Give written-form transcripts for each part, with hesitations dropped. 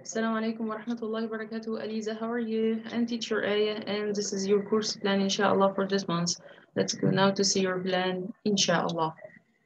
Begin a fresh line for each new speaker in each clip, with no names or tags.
Assalamu alaikum wa rahmatullahi wa barakatuh. Aliza, how are you? I'm teacher Aya, and this is your course plan, inshallah, for this month. Let's go now to see your plan, inshallah.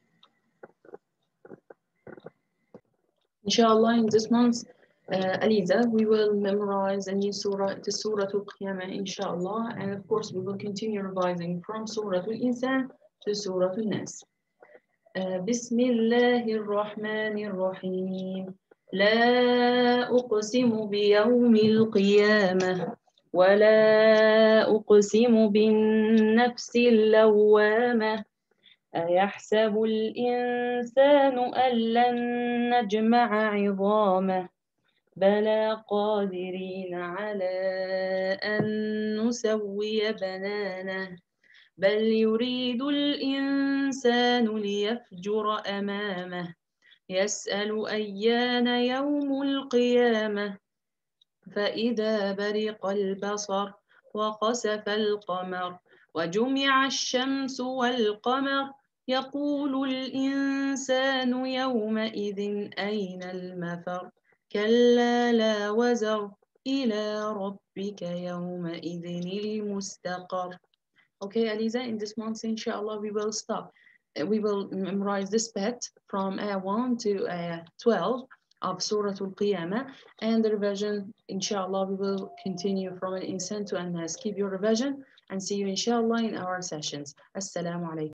Inshallah, in this month, Aliza, we will memorize a new surah, the Surah Al-Qiyamah, inshallah, and of course, we will continue revising from Surah Al-Insan to Surah Al-Nas. Bismillahir Rahmanir Rahim. لا أقسم بيوم القيامة ولا أقسم بالنفس اللوامة أيحسب الإنسان أن لن نجمع عظامه بلى قادرين على أن نسوي بنانه بل يريد الإنسان ليفجر أمامه يسأل أيان يوم القيامة فإذا برق البصر وخسف القمر وجمع الشمس والقمر يقول الإنسان يومئذ أين المفر كلا لا وزر إلى ربك يومئذ المستقر. Okay, Aliza, in this month, inshallah, we will stop. We will memorize this bit from ayah 1 to ayah 12 of Surah Al-Qiyamah, and the revision, inshallah, we will continue from Al-Insan to An-Nas. Keep your revision and see you, inshallah, in our sessions. Assalamu alaikum.